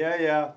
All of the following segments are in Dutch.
Ja.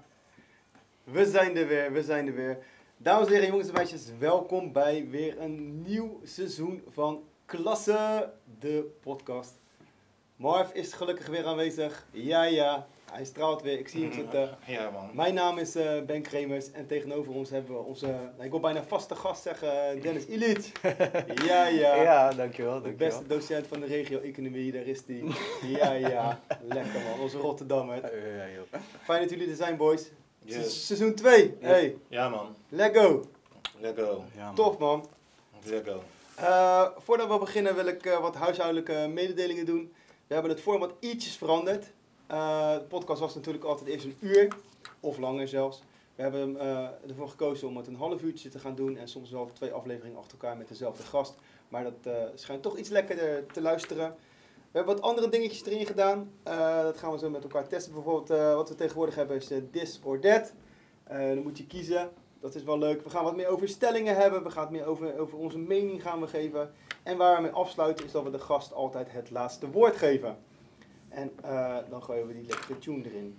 We zijn er weer. Dames en heren, jongens en meisjes, welkom bij weer een nieuw seizoen van Klasse, de podcast. Marv is gelukkig weer aanwezig. Ja, hij straalt weer, ik zie hem zitten. Ja, man. Mijn naam is Ben Kremers en tegenover ons hebben we onze, ik wil bijna vaste gast zeggen, Dennis Ilic. Ja. Ja, dankjewel. De beste docent van de regio-economie, daar is hij. Ja, lekker man, onze Rotterdammer. Ja, joh. Fijn dat jullie er zijn, boys. Yes. Seizoen 2, hey, Ja, man. let's go. Let's go. Ja, man. Tof man. Let's go. Voordat we beginnen wil ik wat huishoudelijke mededelingen doen. We hebben het format ietsjes veranderd. De podcast was natuurlijk altijd eerst een uur, of langer zelfs. We hebben ervoor gekozen om het een half uurtje te gaan doen en soms wel 2 afleveringen achter elkaar met dezelfde gast. Maar dat schijnt toch iets lekkerder te luisteren. We hebben wat andere dingetjes erin gedaan. Dat gaan we zo met elkaar testen. Bijvoorbeeld wat we tegenwoordig hebben is This or That. Dan moet je kiezen. Dat is wel leuk. We gaan wat meer over stellingen hebben. We gaan het meer over onze mening gaan we geven. En waar we mee afsluiten is dat we de gast altijd het laatste woord geven. En dan gooien we die lekkere tune erin.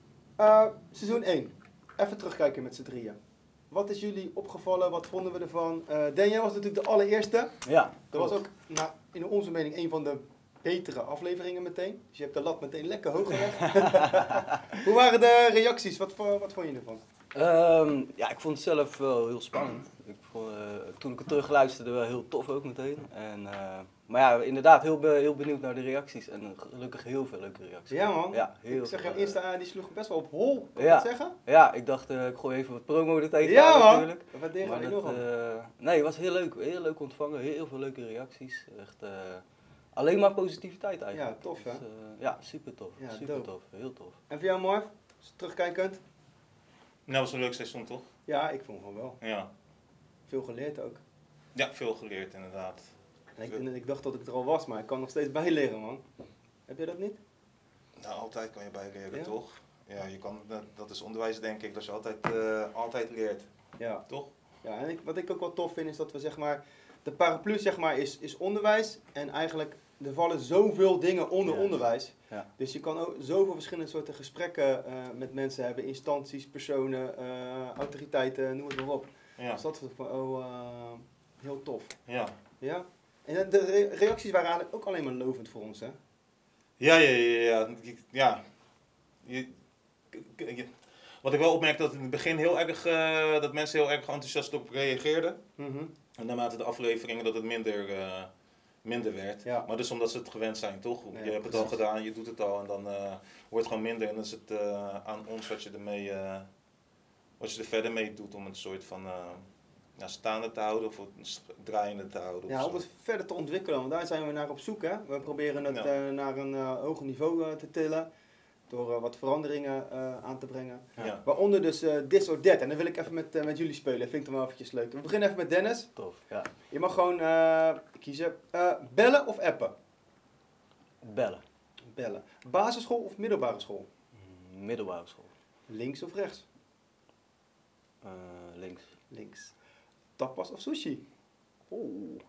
Seizoen 1. Even terugkijken met z'n drieën. Wat is jullie opgevallen? Wat vonden we ervan? Daniel was natuurlijk de allereerste. Ja, Dat was ook in onze mening een van de betere afleveringen meteen. Dus je hebt de lat meteen lekker hoog gelegd. Hoe waren de reacties? Wat vond je ervan? ja, ik vond het zelf wel heel spannend. Ik vond, toen ik het terugluisterde wel heel tof ook meteen. En, maar ja, inderdaad heel benieuwd naar de reacties. En gelukkig heel veel leuke reacties. Ja man, Ja, heel ik zeg veel, jouw Insta die sloeg best wel op hol, kan ja. ik dat zeggen? Ja, ik dacht ik gooi even wat promo er tegenaan Ja man, natuurlijk. wat deed Maar je nog aan? nee, het was heel leuk ontvangen. Heel veel leuke reacties. Echt alleen maar positiviteit eigenlijk. Ja, tof hè? Dus, ja, super tof. Ja, super dope. tof. Heel tof. En voor jou Marv? Terugkijkend? Nou, was een leuk seizoen, toch? Ja, ik vond van wel. Ja. Veel geleerd ook. Ja, veel geleerd inderdaad. En ik dacht dat ik er al was, maar ik kan nog steeds bijleren man. Heb jij dat niet? Nou, altijd kan je bijleren, Ja? toch? Ja, je kan, dat is onderwijs denk ik, dat je altijd leert, Ja. toch? Ja, en wat ik ook wel tof vind is dat we zeg maar, de paraplu zeg maar is onderwijs en eigenlijk er vallen zoveel dingen onder Ja. onderwijs. Ja. Dus je kan ook zoveel verschillende soorten gesprekken met mensen hebben, instanties, personen, autoriteiten, noem het maar op. Ja. Dus dat was heel tof. Ja. Ja? En de reacties waren eigenlijk ook alleen maar lovend voor ons hè? Ja. Wat ik wel opmerkte dat in het begin heel erg, dat mensen heel erg enthousiast op reageerden. Mhm. En naarmate de afleveringen dat het minder werd. Ja. Maar dus omdat ze het gewend zijn, toch? Ja, Je hebt het al precies. gedaan, je doet het al en dan wordt het gewoon minder. En dan is het aan ons wat je er verder mee doet om het soort van staande te houden of draaiende te houden. Ja, of om zo. het verder te ontwikkelen, want daar zijn we naar op zoek hè. We proberen het Ja. naar een hoger niveau te tillen. Door wat veranderingen aan te brengen. Ja. Waaronder dus This or That. En dan wil ik even met jullie spelen. Vind ik dan wel eventjes leuk. We beginnen even met Dennis. Tof, ja. Je mag gewoon kiezen. Bellen of appen? Bellen. Bellen. Basisschool of middelbare school? Middelbare school. Links of rechts? Links. Links. Tapas of sushi? Oeh.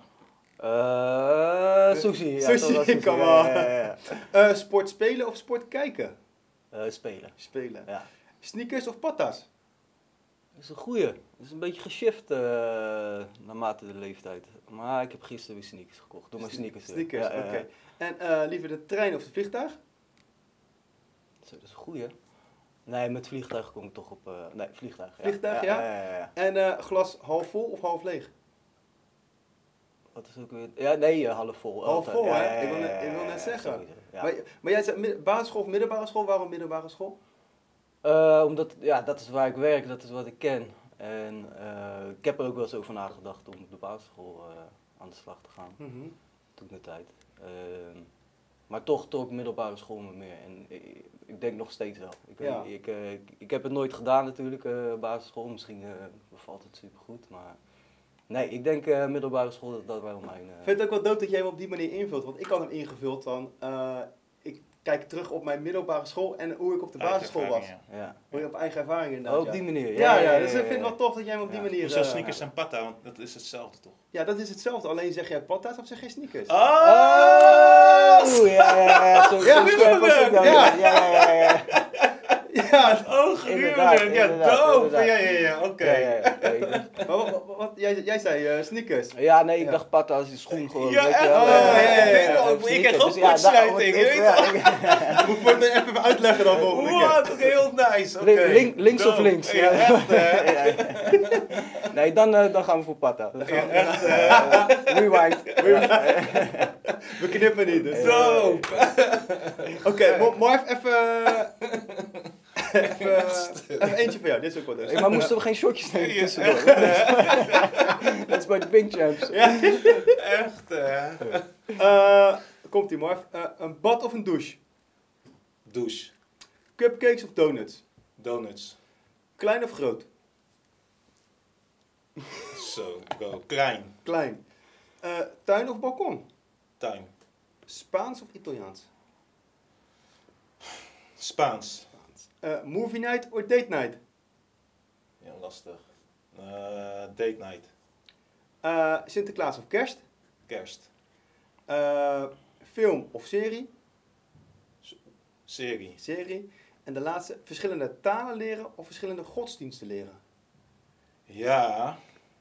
Sushi. Ja, Sushi, toch wel sushi. come Ja. Sport spelen of sport kijken? Spelen. Spelen. Ja. Sneakers of patas? Dat is een goeie. Het is een beetje geshift naarmate de leeftijd. Maar ik heb gisteren weer sneakers gekocht. Doe maar sneakers. weer. Sneakers, Ja, oké. En liever de trein of de vliegtuig? Zo, dat is een goeie. Nee, met vliegtuig kom ik toch op... nee, vliegtuig. Vliegtuig, ja? Ja. En glas half vol of half leeg? Wat is ook weer... Ja, nee, half vol. Half altijd. vol, Ja, hè? ja, Ik wil net ja, zeggen. sowieso, ja. Maar jij zei basisschool of middelbare school? Waarom middelbare school? Omdat, ja, dat is waar ik werk, dat is wat ik ken. En ik heb er ook wel eens over nagedacht om op de basisschool aan de slag te gaan, toen de tijd. Maar toch trok middelbare school me meer. En ik denk nog steeds wel. Ja. Ik heb het nooit gedaan natuurlijk, basisschool. Misschien bevalt het supergoed, maar... Nee, ik denk middelbare school, dat wel mijn... Ik vind het ook wel dood dat jij hem op die manier invult. Want ik had hem ingevuld van... ik kijk terug op mijn middelbare school en hoe ik op de basisschool was. Ja. Hoe je op eigen ervaring inderdaad. Oh, op die manier. Ja, dus ik vind het wel tof dat jij hem op die manier... Hoezo sneakers en patta, want dat is hetzelfde toch? Ja, dat is hetzelfde. Alleen zeg jij patta's of zeg jij sneakers? Oh, ja. Zo Ja, scherp was ik dan. ja. Ja. Ja, Inderdaad, gruwelijk. Ja, inderdaad, dope. inderdaad. Ja, oké. wat jij zei sneakers. Ja, nee, ik Ja. dacht patta als die schoen gewoon. Ja, weet je echt? wel, Ik kreeg ook dus ja, kortsluiting, daarom- je weet ja, Moet ik het even uitleggen dan volgende keer. Wat, oké, heel nice. Oké. Links of Dope. links? Ja, echt, hè? Nee, dan gaan we voor patta. Dan gaan Ja, we- echt, Rewind. We knippen niet, dus. Dope. Oké, Marv, even eentje voor jou. Dit is ook wat dus. Hey, maar moesten we geen shotjes nemen Ja, tussendoor? Dat is bij de Pink Champs. Ja. Echt, hè? Komt-ie, Marv. Een bad of een douche? Douche. Cupcakes of donuts? Donuts. Klein of groot? Zo, bro. Klein. Klein. Tuin of balkon? Tuin. Spaans of Italiaans? Spaans. Movie night or date night? Ja, lastig. Date night. Sinterklaas of kerst? Kerst. Film of serie? Serie. Serie. En de laatste, verschillende talen leren of verschillende godsdiensten leren? Ja.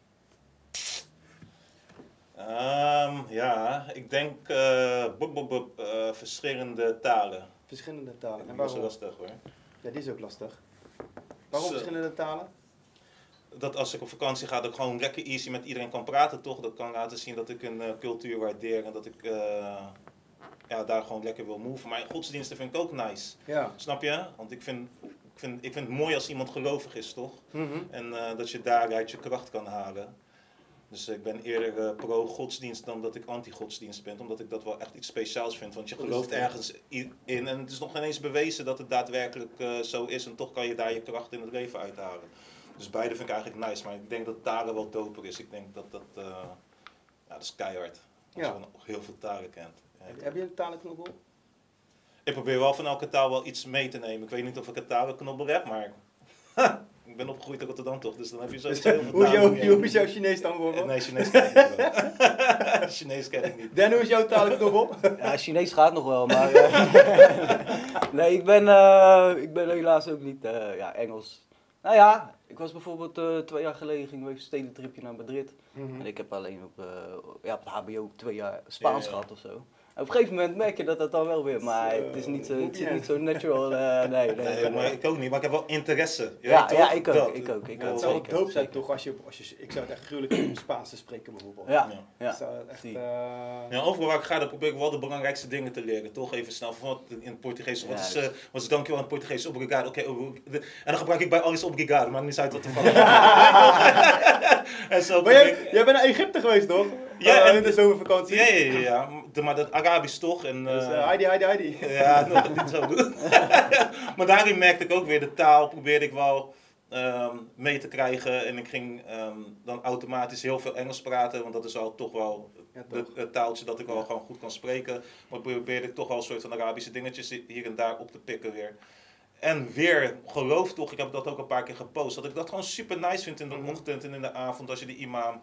Ja, ik denk verschillende talen. Verschillende talen. En Dat is waarom? lastig hoor. Ja, die is ook lastig. Waarom Zo. verschillende talen? Dat als ik op vakantie ga, dat ik gewoon lekker easy met iedereen kan praten, toch? Dat kan laten zien dat ik een cultuur waardeer en dat ik daar gewoon lekker wil moven. Maar godsdiensten vind ik ook nice. Ja. Snap je? Want ik vind het mooi als iemand gelovig is, toch? Mhm. En dat je daaruit je kracht kan halen. Dus ik ben eerder pro-godsdienst dan dat ik anti-godsdienst ben. Omdat ik dat wel echt iets speciaals vind. Want je Dat is gelooft het, ergens in. En het is nog geen eens bewezen dat het daadwerkelijk zo is. En toch kan je daar je kracht in het leven uithalen. Dus beide vind ik eigenlijk nice. Maar ik denk dat talen wel doper is. Ik denk dat dat is keihard. Als Ja. je nog heel veel talen kent. Ja. Heb je een talenknobbel? Ik probeer wel van elke taal wel iets mee te nemen. Ik weet niet of ik een talenknobbel heb, maar... ik ben opgegroeid in Rotterdam toch, dus dan heb je sowieso heel veel Hoe talen. is jouw Chinees dan bijvoorbeeld? Nee, Chinees ken ik niet. Bro. Chinees ken ik niet. Dan, hoe is jouw talenknobbel? Ja, Chinees gaat nog wel, maar... nee, ik ben helaas ook niet Engels. Nou ja, ik was bijvoorbeeld 2 jaar geleden, gingen we even een stedentripje naar Madrid. En ik heb alleen op het HBO 2 jaar Spaans Ja. gehad of zo. En op een gegeven moment merk je dat dan wel weer, maar het is niet zo, het zit niet zo natural. Nee, maar ik ook niet, maar ik heb wel interesse. Je Ja, weet ja, toch? ik ook, Dat. ik ook. Het zou wel zeker, dope zijn zeker. toch als je, ik zou het echt gruwelijk vinden om Spaans te spreken bijvoorbeeld. Ja, Ja. ja. Dat zou echt, zie. Ja, overal waar ik ga, dan probeer ik wel de belangrijkste dingen te leren. Toch even snel, van in het Portugees. Wat is dankjewel in het Portugees? Obrigado. Oké, en dan gebruik ik bij alles obrigado, maakt niet uit wat ervan. En zo Maar jij bent naar Egypte geweest toch? Ja, in de zomervakantie. ja. Maar dat Arabisch toch? En, Dus, Heidi. ja, dat niet zo doen. Maar daarin merkte ik ook weer, de taal probeerde ik wel mee te krijgen. En ik ging dan automatisch heel veel Engels praten, want dat is al toch wel Ja, toch. het taaltje dat ik wel gewoon goed kan spreken. Maar probeerde ik toch wel een soort van Arabische dingetjes hier en daar op te pikken weer. En weer, geloof toch, ik heb dat ook een paar keer gepost, dat ik dat gewoon super nice vind in de ochtend en in de avond als je de imam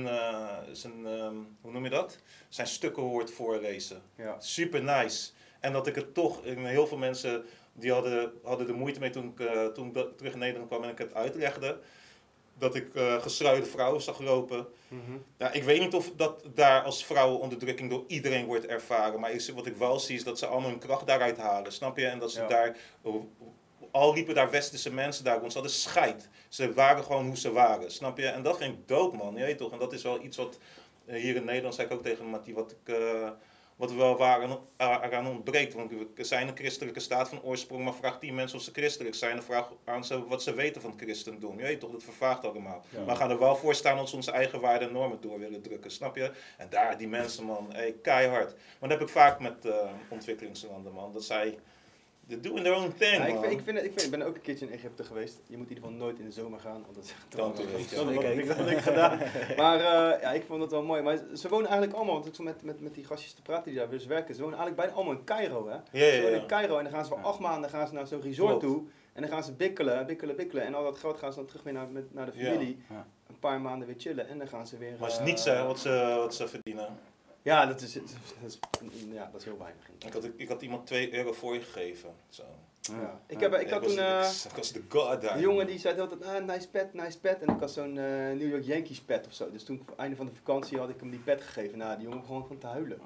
hoe noem je dat? Zijn stukken hoort voorlezen. Ja. Super nice. En dat ik het toch, heel veel mensen die hadden de moeite mee toen ik terug in Nederland kwam en ik het uitlegde. Dat ik gestruide vrouwen zag lopen. Ja, ik weet niet of dat daar als vrouwenonderdrukking door iedereen wordt ervaren. Maar wat ik wel zie is dat ze allemaal hun kracht daaruit halen. Snap je? En dat ze daar, al liepen daar westerse mensen daar rond, ze hadden scheid. Ze waren gewoon hoe ze waren. Snap je? En dat vind ik dope, man. Je weet toch? En dat is wel iets wat hier in Nederland, zei ik ook tegen Mattie, wat er wel eraan ontbreekt. Want we zijn een christelijke staat van oorsprong, maar vraag 10 mensen of ze christelijk zijn. Dan vraag aan ze wat ze weten van het christendom. Je weet toch, dat vervaagt allemaal. Ja. Maar we gaan er wel voor staan als we onze eigen waarden en normen door willen drukken. Snap je? En daar, die mensen, man, keihard. Maar dat heb ik vaak met ontwikkelingslanden, man. Dat zij, they're doing their own thing, Ja, man. ik ben ook een keertje in Egypte geweest. Je moet in ieder geval nooit in de zomer gaan, want dat is echt Kan toch niet, ja. dat had ik gedaan. Maar ik vond het wel mooi. Maar ze wonen eigenlijk allemaal, want ik zo met die gastjes te praten die daar dus werken, ze wonen eigenlijk bijna allemaal in Cairo, hè? Ja, Ze wonen ja. in Cairo en dan gaan ze voor 8 maanden gaan ze naar zo'n resort Klopt. toe. En dan gaan ze bikkelen. En al dat geld gaan ze dan terug mee naar de familie. Ja. Een paar maanden weer chillen en dan gaan ze weer... Maar het is niets, hè, wat ze verdienen. Ja, dat is heel weinig. Ik had iemand €2 voor je gegeven. Zo. Ja. Ik had toen... Ik was de god daar. De jongen die zei de hele tijd, nice pet. En ik had zo'n New York Yankees pet of zo. Dus toen, op het einde van de vakantie, had ik hem die pet gegeven. Nou, die jongen begon gewoon te huilen.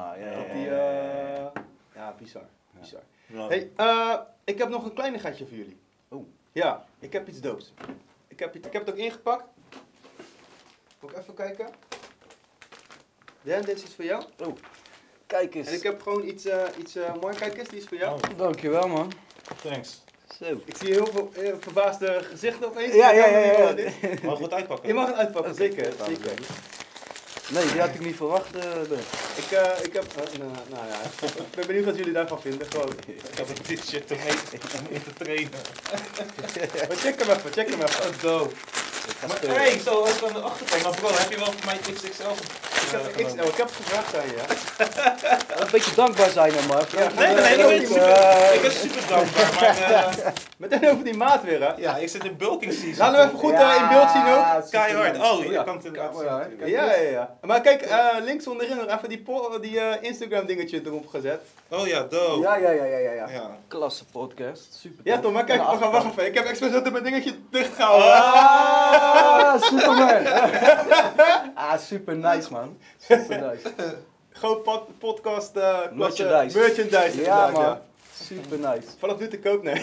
Ja, bizar. Ja. Hey, ik heb nog een kleinigheidje voor jullie. Oh. Ja, ik heb iets doops. Ik heb het ook ingepakt. Moet ik even kijken. Dan, dit is iets voor jou. Oh, kijk eens. En ik heb gewoon iets mooi. Kijk eens, die is voor jou. Oh, Dankjewel, man. thanks. Zo. Ik zie heel veel verbaasde gezichten opeens. Ja. Mag ik het uitpakken? Je mag het uitpakken, Oké, zeker. laten we zeker. doen. Nee, die had ik niet verwacht. Ben. Ik heb... nou ja, ik ben benieuwd wat jullie daarvan vinden. Gewoon. Ik heb een t-shirt om in te trainen. Maar check hem even. Oh, dope. Maar hey, zo ook aan de achterkant. Maar bro, heb je wel voor mij XXL? Ik heb het gevraagd aan je. Een beetje dankbaar zijn dan, Mark. Ja, Nee, ik ben super dankbaar. Maar Meteen over die maat weer, hè? ja, ik zit in bulking season. Laten we even goed in beeld zien ook. Keihard. Oh, je kan het Ja. Ja. Maar kijk, links onderin nog even die Instagram dingetje erop gezet. Oh ja, dope. Ja. Ja. Klasse podcast. Super. Ja tof. toch, maar kijk, En de wacht even. Ik heb expres altijd mijn dingetje dichtgehouden. Ah, Superman. Super nice, man. Super nice. Gewoon podcast Merchandise. merchandise. Ja, inderdaad, man. Super nice. Vanaf nu te koop, nee.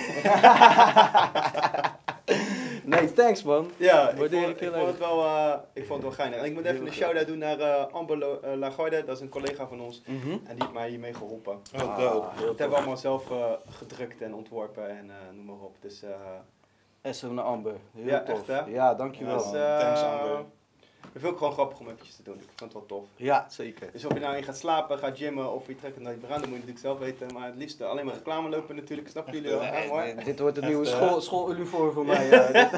Nee, thanks, man. Ja, Waardeer ik heel vond het erg. wel geinig. En ik moet even een shout-out doen naar Amber Lagarde, dat is een collega van ons. En die heeft mij hiermee geholpen. Oh, dope. Heel Dat hebben we allemaal zelf gedrukt en ontworpen en noem maar op. Dus Esso naar Amber. Heel Ja, tof. echt, hè? Ja, dankjewel. dus, thanks, Amber. ik vind het ook gewoon grappig om eventjes te doen. Ik vond het wel tof. Ja, zeker. Dus of je nou in gaat slapen, gaat gymmen of je trekt het nooit meer aan, dat moet je natuurlijk zelf weten. Maar het liefst alleen maar reclame lopen natuurlijk, snappen jullie wel? Nee, Mooi. Dit wordt het nieuwe Echt, schooluniform voor mij.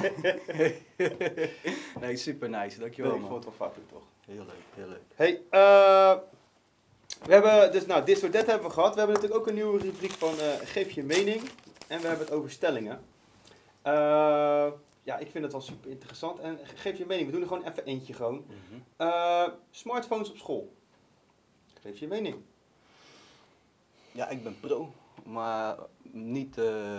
Nee, super nice. Dankjewel, Ik vond man. het wel vaak toch. Heel leuk, heel leuk. Hey, we hebben dus, nou, dit soort dat hebben we gehad. We hebben natuurlijk ook een nieuwe rubriek van geef je mening. En we hebben het over stellingen. Ja, ik vind het wel super interessant. En geef je mening. We doen er gewoon even eentje gewoon. Smartphones op school. Geef je mening. Ja, ik ben pro, maar niet...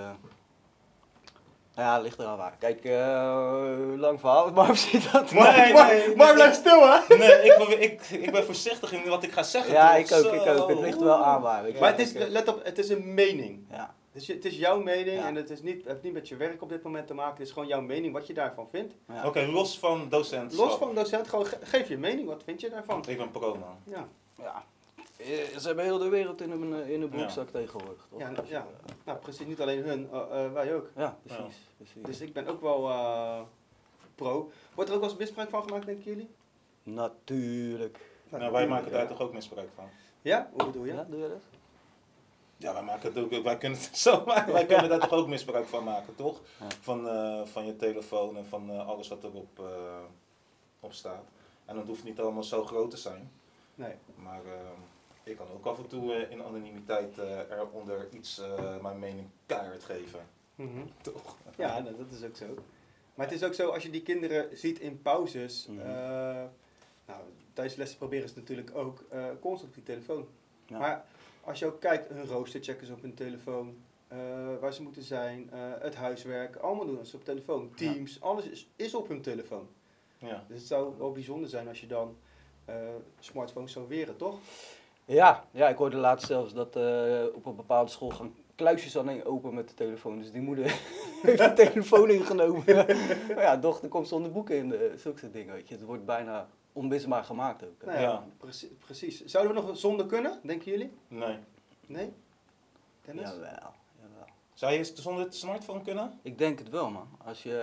Ja, ligt eraan waar. Kijk, lang verhaal, maar ziet dat? Maar blijf stil, hè? Nee, ik ben voorzichtig in wat ik ga zeggen. Ja, toch? ik ook. Het ligt er wel aan waar. weet je. Maar het is, let op, het is een mening. Ja. Dus het is jouw mening Ja. en het heeft niet met je werk op dit moment te maken. Het is gewoon jouw mening, wat je daarvan vindt. Ja. Oké, los van docent. Los van docent, gewoon geef je mening. Wat vind je daarvan? Ik ben pro, man. Ja. Ja. Ze hebben heel de wereld in hun broekzak tegenwoordig, toch? Ja, Dus, ja. Nou, precies. Niet alleen hun, wij ook. ja, precies. Dus ik ben ook wel pro. Wordt er ook wel eens misbruik van gemaakt, denken jullie? Natuurlijk. Nou, wij maken daar toch ook misbruik van. Ja? Hoe bedoel je? Ja, doe je dat? Ja, wij maken het ook, wij kunnen het zo maken. Wij kunnen daar toch ook misbruik van maken, toch? Ja. Van je telefoon en van alles wat erop op staat. En dat hoeft niet allemaal zo groot te zijn. Nee. Maar ik kan ook af en toe in anonimiteit eronder iets mijn mening keihard geven. Mhm. Toch? Ja, nou, dat is ook zo. Maar het is ook zo, als je die kinderen ziet in pauzes, Mhm. nou, tijdens lessen proberen ze natuurlijk ook constant op die telefoon. Ja. Maar als je ook kijkt, hun rooster checken ze op hun telefoon, waar ze moeten zijn, het huiswerk, allemaal doen ze op telefoon. Teams, alles is op hun telefoon. Ja. Dus het zou wel bijzonder zijn als je dan smartphones zou weren, toch? Ja, ik hoorde laatst zelfs dat op een bepaalde school gaan kluisjes alleen open met de telefoon. Dus die moeder heeft de telefoon ingenomen. Maar ja, dochter komt zonder boeken in, zulke soort dingen. Weet je. Het wordt bijna onmisbaar gemaakt ook. Nou ja, Ja. precies. Zouden we nog zonder kunnen, denken jullie? Nee. Nee? Dennis? Jawel. Zou je zonder het smartphone kunnen? Ik denk het wel, man. Als je...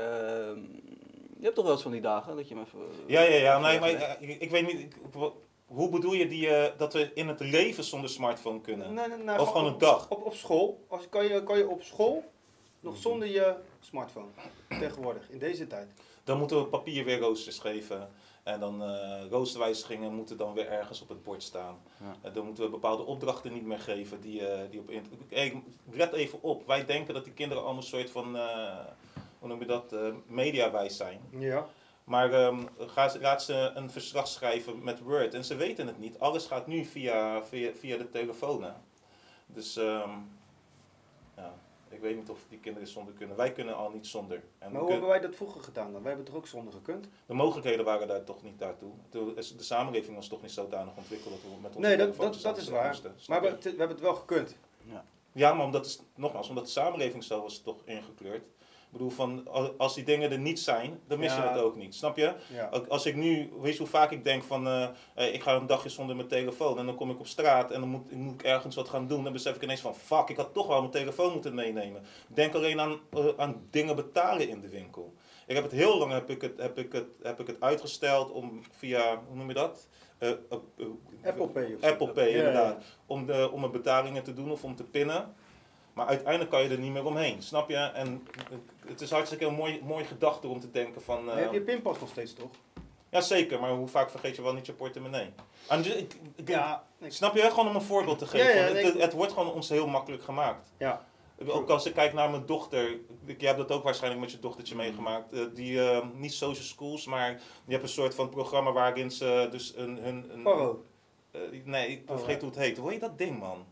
je hebt toch wel eens van die dagen dat je hem even... Ja. Nee, maar weggelegd. ik weet niet. Hoe bedoel je dat we in het leven zonder smartphone kunnen? Nee, Of gewoon een dag? Op school. Kan je op school nog zonder je smartphone tegenwoordig, in deze tijd? Dan moeten we papier weer roosters geven. En dan roosterwijzigingen moeten dan weer ergens op het bord staan. Ja. Dan moeten we bepaalde opdrachten niet meer geven die op internet... Let even op, wij denken dat die kinderen allemaal een soort van, hoe noem je dat, mediawijs zijn. Ja. Maar laat ze een verslag schrijven met Word en ze weten het niet. Alles gaat nu via de telefoon. Hè. Dus ja, Ik weet niet of die kinderen zonder kunnen. Wij kunnen al niet zonder. En Maar hoe hebben wij dat vroeger gedaan dan? Wij hebben toch ook zonder gekund? de mogelijkheden waren daar toch niet daartoe. De samenleving was toch niet zodanig ontwikkeld dat we met onze Nee, telefoontjes dat is aan waar. moesten. Maar Snap we je? hebben het wel gekund. Ja, maar omdat de samenleving zo was toch ingekleurd. Ik bedoel, als die dingen er niet zijn, dan mis je Ja. het ook niet. Snap je? Ja. Ook als ik nu, weet je hoe vaak ik denk van, ik ga een dagje zonder mijn telefoon en dan kom ik op straat en dan moet ik ergens wat gaan doen. Dan besef ik ineens van, fuck, ik had toch wel mijn telefoon moeten meenemen. Denk alleen aan dingen betalen in de winkel. Ik heb het heel lang heb ik het uitgesteld om via, hoe noem je dat? Apple Pay. Apple Pay, Ja, inderdaad. Om mijn betalingen te doen of om te pinnen. Maar uiteindelijk kan je er niet meer omheen, snap je? En het is hartstikke een mooi gedachte om te denken van... Maar heb je pinpas nog steeds toch? Ja, zeker, maar hoe vaak vergeet je wel niet je portemonnee? Ja. Snap je? Gewoon om een voorbeeld te geven. Ja, nee. Het wordt gewoon ons heel makkelijk gemaakt. Ja. Ook als ik kijk naar mijn dochter, jij hebt dat ook waarschijnlijk met je dochtertje meegemaakt, niet social schools, maar die hebben een soort van programma waarin ze dus een Paro. nee, ik vergeet hoe het heet. Hoe heet dat ding, man?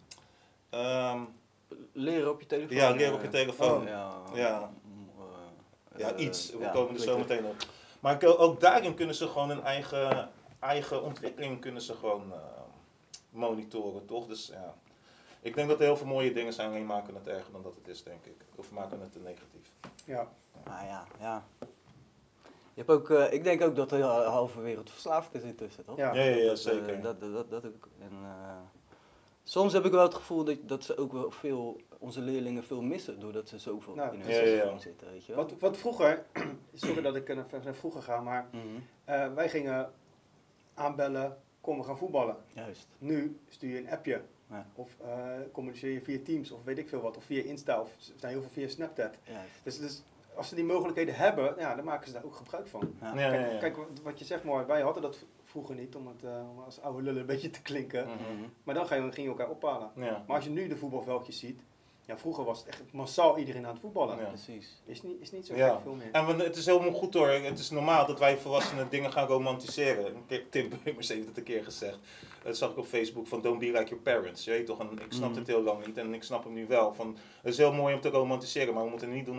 Leren op je telefoon. Ja, leren op je telefoon. Ja. Ja, iets. We ja, komen er ik zo weet meteen op. Maar ook daarin kunnen ze gewoon hun eigen ontwikkeling kunnen ze gewoon monitoren, toch? Dus ja, ik denk dat er heel veel mooie dingen zijn, alleen maken het erger dan dat het is, denk ik. Of maken het te negatief. Ja. Ja. Je hebt ook, ik denk ook dat de halve wereld verslaafd is intussen, toch? Ja. Ja, zeker. Dat ook. En, soms heb ik wel het gevoel dat ze ook wel onze leerlingen veel missen, doordat ze zoveel Nou, in hun ja. telefoon zitten, weet je wel. Wat vroeger, sorry dat ik naar vroeger ga, maar wij gingen aanbellen, kom we gaan voetballen. Juist. Nu stuur je een appje. Ja. Of communiceer je via Teams of weet ik veel wat. Of via Insta of er zijn heel veel via Snapchat. Juist. Dus als ze die mogelijkheden hebben, ja, dan maken ze daar ook gebruik van. Ja. Ja. Kijk wat je zegt, maar wij hadden dat vroeger niet om als oude lullen een beetje te klinken. Maar dan ging je elkaar ophalen. Ja. Maar als je nu de voetbalveldjes ziet, ja, vroeger was het echt massaal iedereen aan het voetballen. Ja. Precies. Is niet zo Ja. gek veel meer. En het is helemaal goed hoor. Het is normaal dat wij volwassenen dingen gaan romantiseren. Tim Beumers heeft het een keer gezegd. Dat zag ik op Facebook van don't be like your parents. Je weet toch, en ik snapte het heel lang niet en ik snap hem nu wel. Van, het is heel mooi om te romantiseren, maar we moeten niet doen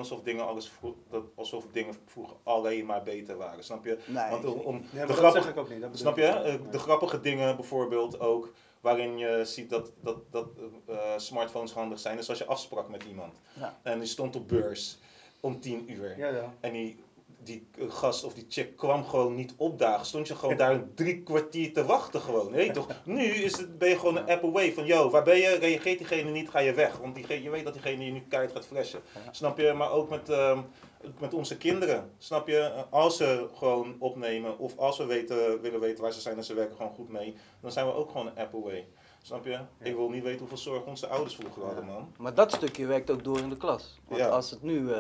alsof dingen vroeger alleen maar beter waren. Snap je? Nee, Want Nee, de maar dat grappige, zeg ik ook niet. Dat bedoel snap ik je? niet. De grappige dingen bijvoorbeeld ook, waarin je ziet dat smartphones handig zijn, is als je afsprak met iemand. Ja. En die stond op beurs om 10 uur. Ja. En die gast of die chick kwam gewoon niet opdagen. Stond je gewoon daar 3 kwartier te wachten gewoon. Weet je toch? Nu ben je gewoon een app away van, yo, waar ben je? Reageert diegene niet, ga je weg. Want je weet dat diegene je nu keihard gaat flashen. Ja. Snap je? Maar ook met onze kinderen. Snap je? Als ze gewoon opnemen of als we willen weten waar ze zijn en ze werken gewoon goed mee, dan zijn we ook gewoon een app away. Snap je? Ik wil niet weten hoeveel zorg onze ouders vroeger hadden, man. Maar dat stukje werkt ook door in de klas. Want Ja. als het nu,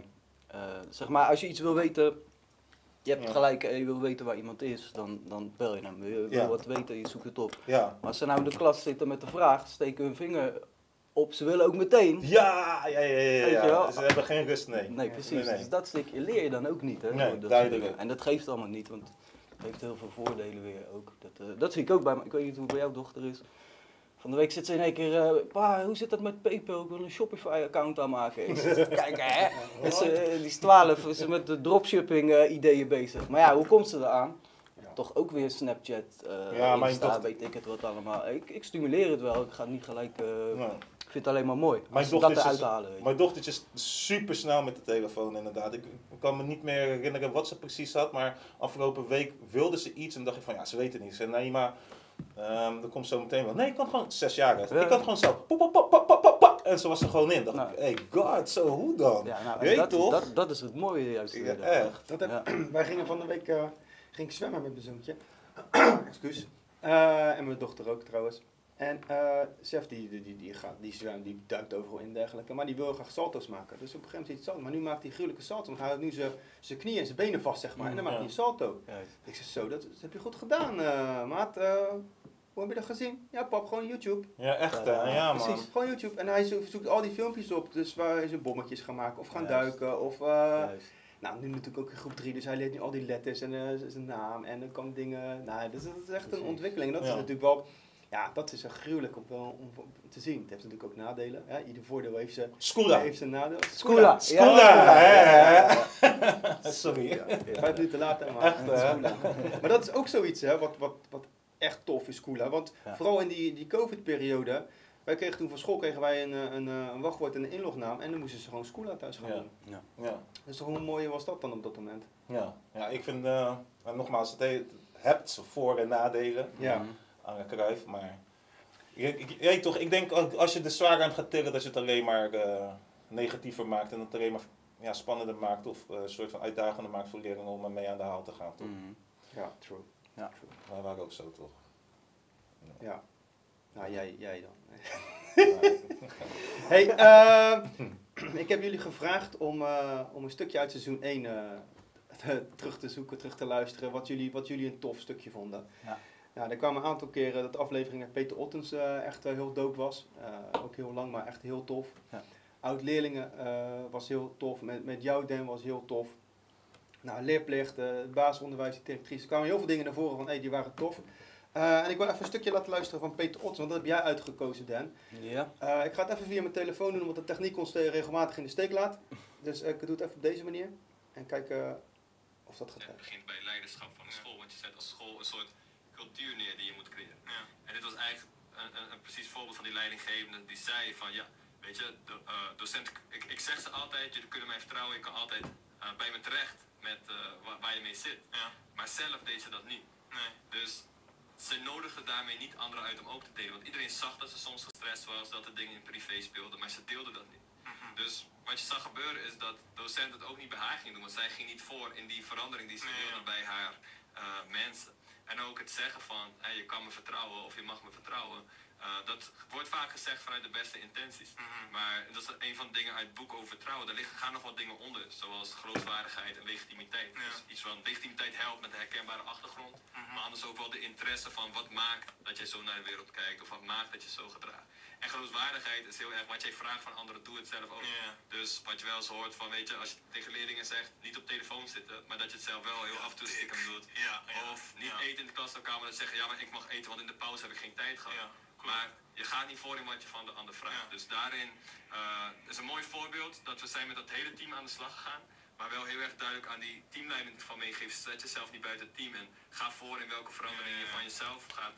zeg maar, als je iets wil weten, je hebt Ja. gelijk en je wil weten waar iemand is, dan bel je hem. Je wil Ja. wat weten, je zoekt het op. Ja. Maar als ze nou in de klas zitten met de vraag, steken hun vinger op, ze willen ook meteen. Ja. Weet je wel? Ze hebben geen rust, nee. Nee, precies. Nee. Dus dat stukje leer je dan ook niet. Hè, Nee, door dat duidelijk. soort dingen. En dat geeft allemaal niet, want het heeft heel veel voordelen weer ook. Dat zie ik ook bij me. Ik weet niet hoe het bij jouw dochter is. Van de week zit ze in één keer, pa, hoe zit dat met PayPal? Ik wil een Shopify-account aanmaken. Ik zit te kijken, hè? Die is 12, is ze met de dropshipping-ideeën bezig. Maar ja, hoe komt ze eraan? Ja. Toch ook weer Snapchat, Ja, mijn Insta, dochter- weet ik het wat allemaal. Ik stimuleer het wel, ik ga het niet gelijk, Nee. ik vind het alleen maar mooi. Mijn Als ze dat dochter is eruit dus- halen. weet je. Mijn dochtertje is super snel met de telefoon inderdaad. Ik kan me niet meer herinneren wat ze precies had, maar afgelopen week wilde ze iets en dacht ik van ja, ze weet het niet. Ze zei nee, maar er komt zo meteen wel. Nee, ik kan gewoon 6 jaar. Ja. Ik kan het gewoon zo. Pop, pop, pop, pop, pop, pop. En zo was ze gewoon in. Dacht Nou. ik, hey god, zo hoe dan? Ja, nou, Weet en toch? dat is het mooie juist. Ja, weer. echt. Wij gingen van de week ging ik zwemmen met mijn zoontje. Excuus. En mijn dochter ook trouwens. En Sef die zwemt, die duikt overal in en dergelijke. Maar die wil graag salto's maken. Dus op een gegeven moment ziet hij salto. Maar nu maakt hij gruwelijke salto. Dan houdt nu zijn knieën en zijn benen vast, zeg maar. En dan maakt hij een salto. Juist. Ik zeg zo, dat heb je goed gedaan, maat. Hoe heb je dat gezien? Ja, pap, gewoon YouTube. Ja, echt hè. Ja, man. Precies, gewoon YouTube. En hij zoekt al die filmpjes op. Dus waar hij zijn bommetjes gaan maken of gaan Juist. duiken. Of, Juist. nou, nu natuurlijk ook in groep 3, dus hij leert nu al die letters en zijn naam en dan kan dingen. Nou, dat is echt een ontwikkeling. Dat is Ja. natuurlijk wel. Ja, dat is echt gruwelijk om te zien. Het heeft natuurlijk ook nadelen. Hè? Ieder voordeel heeft Skoola. zijn nadeel. Skoola. Sorry. Ja, 5 minuten later, maar Echt, Skoola. Maar dat is ook zoiets, hè, wat echt tof is, Skoola. Want Ja. vooral in die COVID-periode, wij kregen toen van school een wachtwoord en een inlognaam. En dan moesten ze gewoon Skoola thuis gaan doen. Ja. Dus hoe mooi was dat dan op dat moment? Ja, ik vind, nogmaals, het hebt voor- en nadelen Ja. aan Cruijff, maar ik denk als je de zwaar aan gaat tillen, dat je het alleen maar negatiever maakt en het alleen maar spannender maakt of een soort van uitdagender maakt voor leerlingen om ermee aan de haal te gaan. Toch? Ja, true. Ja. Wij waren ook zo, toch? Ja. Nou, jij dan. Ja. Hey, ik heb jullie gevraagd om een stukje uit seizoen 1 terug te zoeken, terug te luisteren, wat jullie een tof stukje vonden. Ja. Nou, er kwamen een aantal keren dat de aflevering met Peter Ottens echt heel dope was. Ook heel lang, maar echt heel tof. Ja. Oud-leerlingen was heel tof. Met jou, Dan, was heel tof. Nou, leerplicht, het basisonderwijs, de directrice. Er kwamen heel veel dingen naar voren van, die waren tof. En ik wil even een stukje laten luisteren van Peter Ottens, want dat heb jij uitgekozen, Dan. Ja. Ik ga het even via mijn telefoon doen, want de techniek ons regelmatig in de steek laat. Dus ik doe het even op deze manier. En kijken of dat gaat Het werken. begint bij leiderschap van de school, want je zet als school een soort cultuur neer die je moet creëren. En dit was eigenlijk een precies voorbeeld van die leidinggevende die zei van ja, weet je, docent, ik zeg ze altijd, jullie kunnen mij vertrouwen, je kan altijd bij me terecht met waar je mee zit. Maar zelf deed ze dat niet. Dus ze nodigde daarmee niet anderen uit om ook te delen, want iedereen zag dat ze soms gestrest was, dat er dingen in privé speelden, maar ze deelde dat niet. Dus wat je zag gebeuren is dat docent het ook niet bij haar ging doen, want zij ging niet voor in die verandering die ze wilde bij haar mensen. En ook het zeggen van, je kan me vertrouwen of je mag me vertrouwen, dat wordt vaak gezegd vanuit de beste intenties. Maar dat is een van de dingen uit het boek over vertrouwen, daar gaan nog wat dingen onder, zoals geloofwaardigheid en legitimiteit. Dus iets van legitimiteit helpt met een herkenbare achtergrond, maar anders ook wel de interesse van wat maakt dat jij zo naar de wereld kijkt of wat maakt dat je zo gedraagt. En geloofwaardigheid is heel erg wat jij vraagt van anderen, doe het zelf ook. Dus wat je wel eens hoort van, weet je, als je tegen leerlingen zegt, niet op telefoon zitten, maar dat je het zelf wel heel af en toe stiekem doet. Of niet eten in de klaskamer en zeggen, ja maar ik mag eten want in de pauze heb ik geen tijd gehad. Maar je gaat niet voor in wat je van de ander vraagt. Dus daarin is een mooi voorbeeld dat we zijn met dat hele team aan de slag gegaan. Maar wel heel erg duidelijk aan die teamleiding van meegeven. Zet jezelf niet buiten het team en ga voor in welke verandering je van jezelf gaat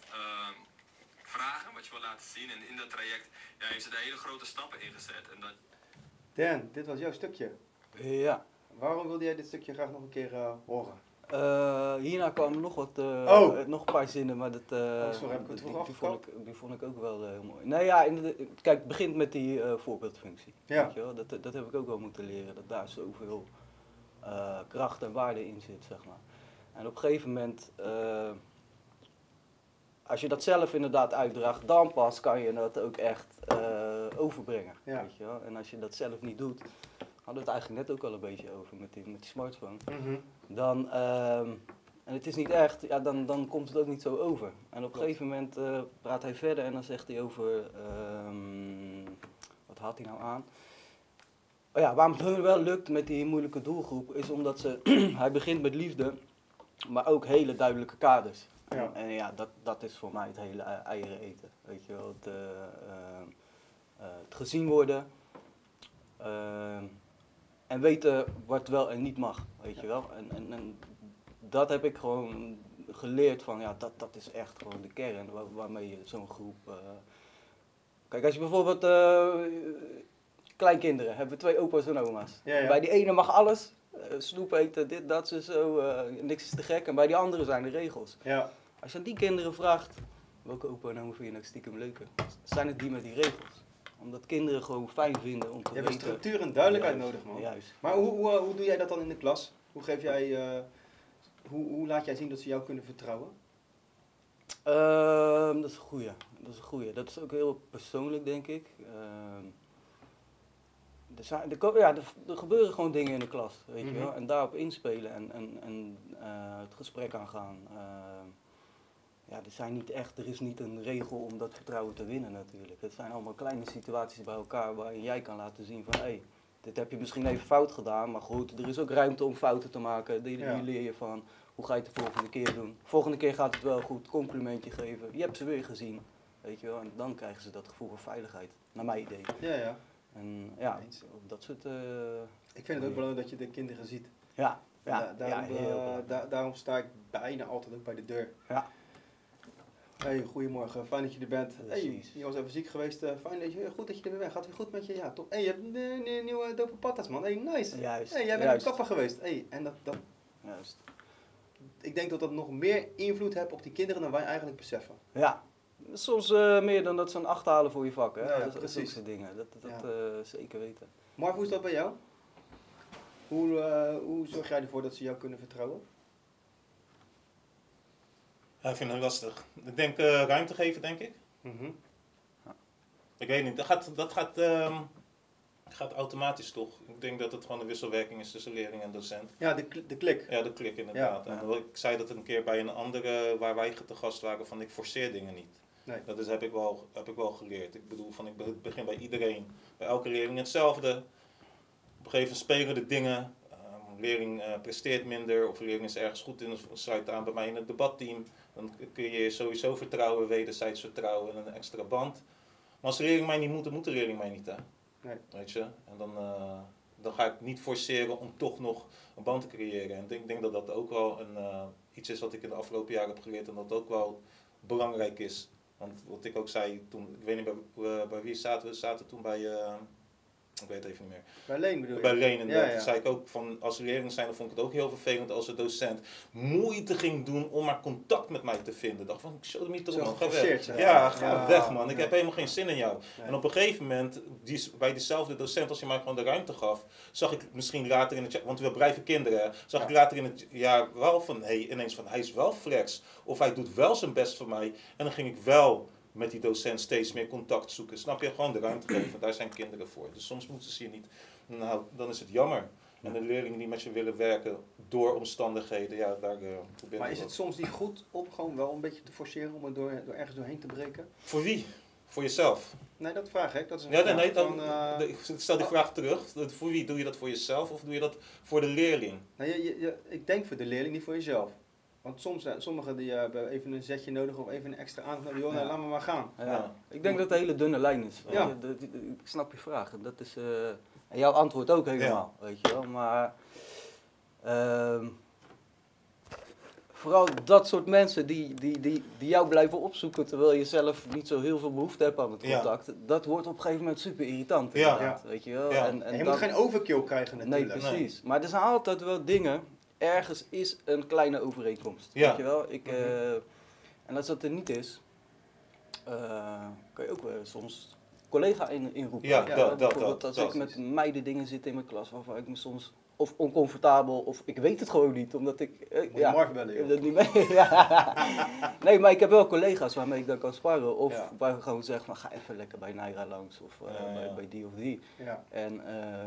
vragen, wat je wil laten zien. En in dat traject heeft ze daar hele grote stappen in gezet. En dat... Dan, dit was jouw stukje. Ja. Waarom wilde jij dit stukje graag nog een keer horen? Hierna kwamen nog wat, nog een paar zinnen, maar dat, sorry, heb ik het vroeg afgekapt? die vond ik ook wel heel mooi. Nou ja, kijk, het begint met die voorbeeldfunctie. Ja. Weet je wel? Dat heb ik ook wel moeten leren, dat daar zoveel kracht en waarde in zit, zeg maar. En op een gegeven moment, als je dat zelf inderdaad uitdraagt, dan pas kan je dat ook echt overbrengen. Ja. Weet je wel? En als je dat zelf niet doet, hadden we het eigenlijk net ook al een beetje over met die smartphone. Dan, en het is niet echt, ja, dan komt het ook niet zo over. En op een gegeven moment praat hij verder en dan zegt hij over, wat haalt hij nou aan? Oh ja, waarom het hun wel lukt met die moeilijke doelgroep is omdat hij begint met liefde, maar ook hele duidelijke kaders. Ja. En ja, dat is voor mij het hele eieren eten, weet je wel. Het gezien worden. En weten wat wel en niet mag, weet je wel. En dat heb ik gewoon geleerd van, ja, dat is echt gewoon de kern waarmee je zo'n groep... Kijk, als je bijvoorbeeld kleinkinderen, hebben we 2 opa's en oma's. Ja. Bij die ene mag alles, snoep eten, dit, dat, zo, niks is te gek. En bij die andere zijn er regels. Ja. Als je aan die kinderen vraagt, welke opa en oma vind je nou stiekem leuker? Zijn het die met die regels? Omdat kinderen gewoon fijn vinden om te Je weten... hebt structuur en duidelijkheid Juist, nodig, man. Juist. Maar hoe doe jij dat dan in de klas? Hoe geef jij, hoe laat jij zien dat ze jou kunnen vertrouwen? Dat is een goeie. Dat is ook heel persoonlijk, denk ik. Er gebeuren gewoon dingen in de klas, weet je wel. En daarop inspelen en het gesprek aangaan. Ja, er is niet een regel om dat vertrouwen te winnen natuurlijk. Het zijn allemaal kleine situaties bij elkaar waarin jij kan laten zien van hé, dit heb je misschien even fout gedaan, maar goed, er is ook ruimte om fouten te maken. Hier leer je van, hoe ga je het de volgende keer doen? Volgende keer gaat het wel goed, complimentje geven, je hebt ze weer gezien. weet je wel. En dan krijgen ze dat gevoel van veiligheid, naar mijn idee. Ja, ja. En ja, Eens. op dat soort... Ik vind het ook belangrijk dat je de kinderen ziet. ja, Daarom sta ik bijna altijd ook bij de deur. Ja. Hey, goedemorgen, fijn dat je er bent. Hey, Precies. je was even ziek geweest, fijn dat je, goed dat je er weer bent. Gaat weer goed met je? Ja, top. Hey, je hebt een nieuwe dope patas, man. Hey, nice. Juist. Hey, jij bent een kapper geweest. Hey, en Juist. ik denk dat dat nog meer invloed heeft op die kinderen dan wij eigenlijk beseffen. Ja. Soms meer dan dat ze een 8 halen voor je vak, hè. Ja, dat precies. zulke soort dingen, dat zeker weten. Marv, hoe is dat bij jou? Hoe zorg jij ervoor dat ze jou kunnen vertrouwen? Ja, ik vind het lastig. Ik denk ruimte geven, denk ik. Ik weet niet, dat gaat automatisch toch. Ik denk dat het gewoon een wisselwerking is tussen leerling en docent. Ja, de klik. Ja, de klik inderdaad. Ja. En ik zei dat een keer bij een andere, waar wij te gast waren, van ik forceer dingen niet. Nee. Dat heb ik wel geleerd. Ik bedoel, ik begin bij iedereen, bij elke leerling hetzelfde. Op een gegeven moment spelen de dingen. Leerling presteert minder of leerling is ergens goed in, sluit aan bij mij in het debatteam. Dan kun je sowieso vertrouwen, wederzijds vertrouwen en een extra band. Maar als de leerling mij niet moet, dan moet de leerling mij niet. Hè? Nee. Weet je? En dan ga ik niet forceren om toch nog een band te creëren. En ik denk dat dat ook wel iets is wat ik in de afgelopen jaren heb geleerd en dat ook wel belangrijk is. Want wat ik ook zei toen, ik weet niet bij wie zaten we, zaten toen bij, ik weet het even niet meer. Bij Leen bedoel je? Bij Leen inderdaad. Ja, ja. Toen zei ik ook van, als leerling zijn, dan vond ik het ook heel vervelend als de docent moeite ging doen om maar contact met mij te vinden. Ik dacht van, show me toch Zo man, ga geforceerd, weg. ja. Ja, ga Ja, weg man, ik ja. heb helemaal geen zin in jou. Nee. En op een gegeven moment, bij diezelfde docent, als hij mij gewoon de ruimte gaf, zag ik misschien later in het jaar, want we blijven kinderen, hè, zag ik later in het jaar wel van, ineens van, hij is wel flex. Of hij doet wel zijn best voor mij. En dan ging ik wel met die docent steeds meer contact zoeken. Snap je? Gewoon de ruimte geven. Daar zijn kinderen voor. Dus soms moeten ze je niet. Nou, dan is het jammer. En de leerlingen die met je willen werken door omstandigheden, ja, daar probeer Maar ik is wel. het soms niet goed om gewoon wel een beetje te forceren om het door ergens doorheen te breken? Voor wie? Voor jezelf? Nee, dat vraag ik. Dat is een Ja, vraag nee, van, ik stel die vraag terug. Voor wie? Doe je dat voor jezelf of doe je dat voor de leerling? nou, ik denk voor de leerling, niet voor jezelf. Want soms, sommigen die hebben even een zetje nodig of even een extra aandacht nodig. Joh, nou, Ja. laat me maar gaan. Ja. Ja. Ik denk dat het een hele dunne lijn is. Ja. Ik snap je vraag. Dat is, en jouw antwoord ook helemaal, weet je wel. Maar vooral dat soort mensen die jou blijven opzoeken terwijl je zelf niet zo heel veel behoefte hebt aan het Ja. contact. Dat wordt op een gegeven moment super irritant. Ja. Inderdaad, weet je wel. Ja. En je moet geen overkill krijgen Nee, natuurlijk. precies. Maar er zijn altijd wel dingen. Ergens is een kleine overeenkomst. Ja. Weet je wel? En als dat er niet is, kan je ook soms collega inroepen. Ja, Weet je wel? dat, Bijvoorbeeld dat, als ik met meiden dingen zit in mijn klas waarvan ik me soms of oncomfortabel of ik weet het gewoon niet, omdat ik Moet je Marv bellen, ik joh. heb dat niet mee. Ja. Nee, maar ik heb wel collega's waarmee ik dan kan sparren of Ja. waar ik gewoon zeg van ga even lekker bij Naira langs of bij die of die. Ja. En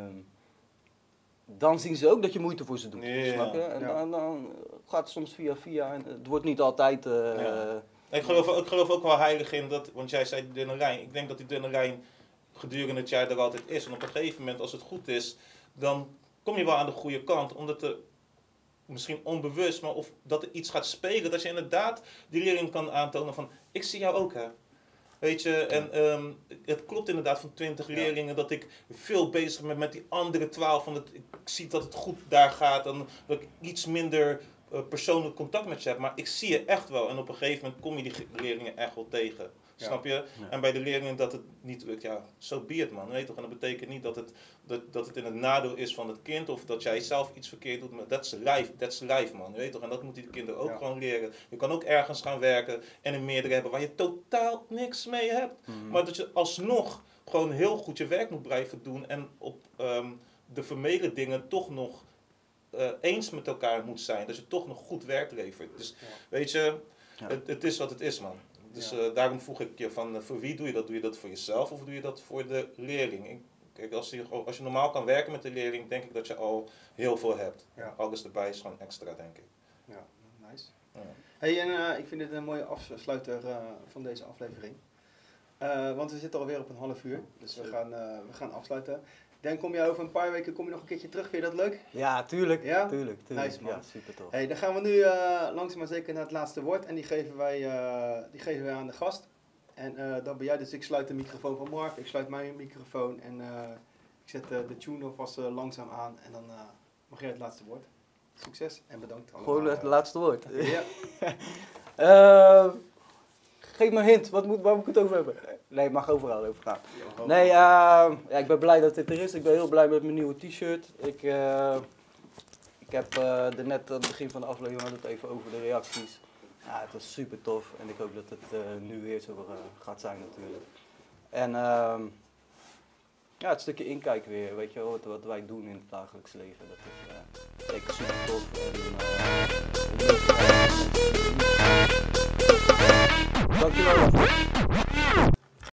dan zien ze ook dat je moeite voor ze doet, Ja. snap je? En Ja. dan gaat het soms via en het wordt niet altijd... Ja. Ik geloof ook wel heilig in dat, want jij zei die dunne lijn. Ik denk dat die dunne lijn gedurende het jaar er altijd is. En op een gegeven moment, als het goed is, dan kom je wel aan de goede kant. Omdat er misschien onbewust, maar of dat er iets gaat spelen. Dat je inderdaad die leerling kan aantonen van, ik zie jou ook hè. Weet je, en het klopt inderdaad van 20 leerlingen dat ik veel bezig ben met die andere 12. Want ik zie dat het goed daar gaat en dat ik iets minder persoonlijk contact met je heb. Maar ik zie je echt wel en op een gegeven moment kom je die leerlingen echt wel tegen. Ja. Snap je? Ja. En bij de leerlingen dat het niet lukt, ja, so be it man. Weet je toch? En dat betekent niet dat het in het nadeel is van het kind of dat jij zelf iets verkeerd doet. Maar that's life man. Weet je toch? En dat moeten die kinderen ook gewoon leren. Je kan ook ergens gaan werken en een meerdere hebben waar je totaal niks mee hebt. Maar dat je alsnog gewoon heel goed je werk moet blijven doen en op de vermeden dingen toch nog eens met elkaar moet zijn. Dat je toch nog goed werk levert. Dus weet je, het is wat het is man. Dus daarom vroeg ik je van, voor wie doe je dat? Doe je dat voor jezelf of doe je dat voor de leerling? Kijk, als je normaal kan werken met de leerling, denk ik dat je al heel veel hebt. Ja. Alles erbij is gewoon extra, denk ik. Ja, nice. Ja. Hey, en ik vind dit een mooie afsluiter van deze aflevering. Want we zitten alweer op een half uur, dus we gaan afsluiten. Dan kom je over een paar weken nog een keertje terug. Vind je dat leuk? Ja, tuurlijk. Ja? Tuurlijk. Nice, man. Ja, super tof. Hey, dan gaan we nu langzaam maar zeker naar het laatste woord en die geven wij aan de gast. En dan ben jij, dus ik sluit de microfoon van Marv, ik sluit mijn microfoon en ik zet de tune alvast langzaam aan en dan mag jij het laatste woord. Succes en bedankt allemaal. Gewoon het laatste woord. Ja. Geef me een hint, waar moet ik het over hebben? Nee, mag overal over gaan. Ja, Nee, ja, ik ben blij dat dit er is. Ik ben heel blij met mijn nieuwe t-shirt. Ik heb er net aan het begin van de aflevering had het even over de reacties. Ja, het was super tof en ik hoop dat het nu weer zo gaat zijn natuurlijk. En ja, het stukje inkijk weer, weet je wel, wat wij doen in het dagelijks leven, dat is zeker super tof. En, dankjewel.